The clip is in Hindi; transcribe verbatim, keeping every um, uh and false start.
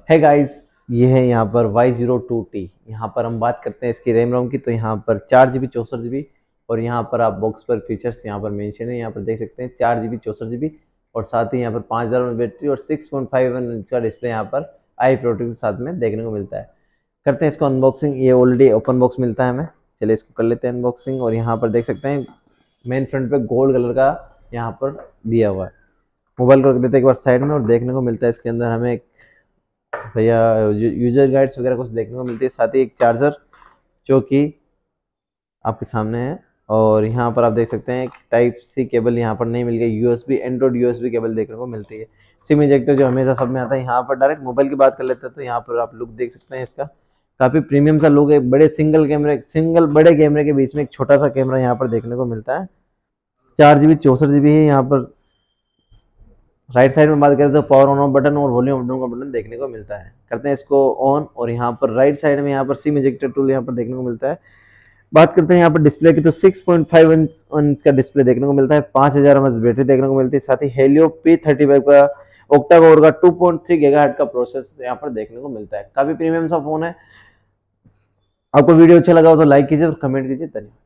है गाइस, ये है यहाँ पर वाई ज़ीरो टू टी। यहाँ पर हम बात करते हैं इसकी रैम रोम की। तो यहाँ पर चार जी बी चौंसठ जी बी और यहाँ पर आप बॉक्स पर फीचर्स यहाँ पर मेंशन है, यहाँ पर देख सकते हैं चार जी बी चौंसठ जी बी और साथ ही यहाँ पर पाँच हज़ार एम बैटरी और सिक्स पॉइंट फाइव इंच का डिस्प्ले यहाँ पर आई प्रोटेक्ट के साथ में देखने को मिलता है। करते हैं इसको अनबॉक्सिंग। ये ऑलरेडी ओपन बॉक्स मिलता है हमें, चलिए इसको कर लेते हैं अनबॉक्सिंग। और यहाँ पर देख सकते हैं मेन फ्रंट पे गोल्ड कलर का यहाँ पर दिया हुआ है। मोबाइल को रख देते हैं एक बार साइड में और देखने को मिलता है इसके अंदर हमें एक भैया यूजर गाइड्स वगैरह कुछ देखने को मिलती है, साथ ही एक चार्जर जो कि आपके सामने है। और यहाँ पर आप देख सकते हैं टाइप सी केबल यहाँ पर नहीं मिल गई, यूएसबी एंड्रॉइड यूएसबी केबल देखने को मिलती है। सिम इजेक्टर जो हमेशा सब में आता है। यहाँ पर डायरेक्ट मोबाइल की बात कर लेते हैं तो यहाँ पर आप लुक देख सकते हैं इसका, काफी प्रीमियम सा लुक है। बड़े सिंगल कैमरे सिंगल बड़े कैमरे के बीच में एक छोटा सा कैमरा यहाँ पर देखने को मिलता है। चार जीबी चौसठ जीबी है। यहाँ पर राइट साइड में बात करें तो पावर ऑन ऑफ बटन और वॉल्यूम अप डाउन का बटन देखने को मिलता है। करते हैं इसको ऑन और यहाँ पर राइट साइड में यहाँ पर सिम इजेक्टर टूल यहाँ पर देखने को मिलता है। बात करते हैं यहाँ पर डिस्प्ले की तो सिक्स पॉइंट फाइव इंच का डिस्प्ले देखने को मिलता है। पाँच हज़ार एमएच बैटरी देखने को मिलती है। साथ ही हेलियो पी थर्टी फाइव का ओक्टा कोर का टू पॉइंट थ्री गीगाहर्ट्ज का प्रोसेस यहाँ पर देखने को मिलता है। काफी प्रीमियम सा फोन है। आपको वीडियो अच्छा लगा हो तो लाइक कीजिए और कमेंट कीजिए। धन्यवाद।